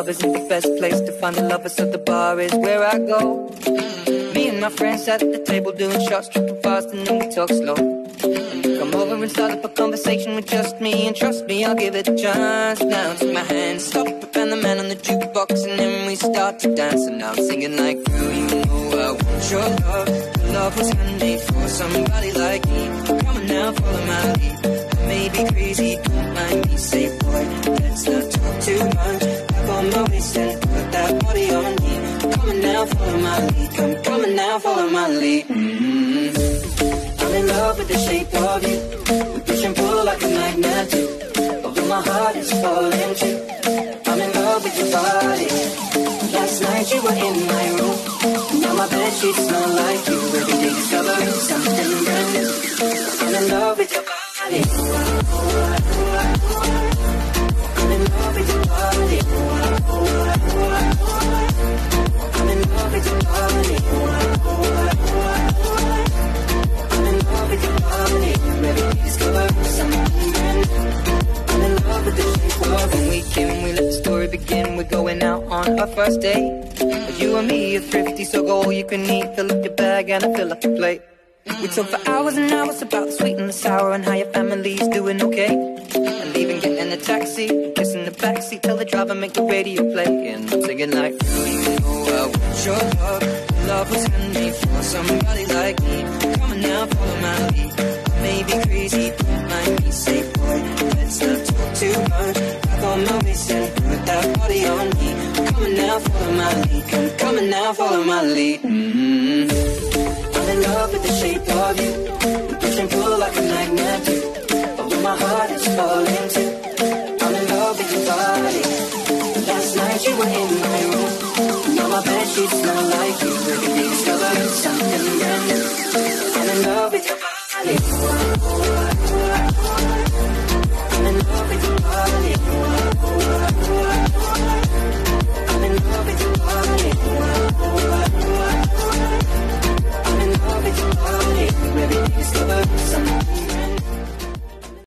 club isn't the best place to find a lover, so the bar is where I go. Me and my friends sat at the table doing shots, tripping fast, and then we talk slow. Come over and start up a conversation with just me, and trust me, I'll give it a chance. Now take my hand, stop, and the man on the jukebox, and then we start to dance. And now I'm singing like, girl, you know I want your love. Your love was handmade for somebody like me. Come on now, follow my lead. I may be crazy, don't mind me. Say, boy, let's not talk too much. Grab on my waist and put that body on me. Come on now, follow my lead. Come on now, follow my lead. I'm in love with the shape of you. We push and pull like a magnet do. Although my heart is falling too. I'm in love with your body. Last night you were in my room. Now my bedsheets smell like you. Every day discovering something brand new. I'm in love with your body. I'm in love with your body. I'm in love with your body. I'm in love with your body. Every day discovering something brand new. I'm in love with the shape of when we came, we let the story begin. We're going out on our first date. But you and me are thrifty, so go all you can eat. Fill up your bag and I fill up your plate. We talk for hours and hours about the sweet and the sour and how your family's doing okay. And even getting a taxi, kissing the backseat, tell the driver make the radio play. And I'm singing like, girl, you know I want your love. Love was handmade for somebody like me. Come on now, follow my lead. I may be crazy, don't mind me. Say, boy, let's not talk too much. Grab on my waist and put that body on me. Come on now, follow my lead. Come on now, follow my lead. I'm in love with the shape of you. We push and pull like a magnet do. Although my heart is falling too. I'm in love with your body. Last night you were in my room. Now my bedsheets smell like you. Every day discovering something brand new. I'm in love with your body.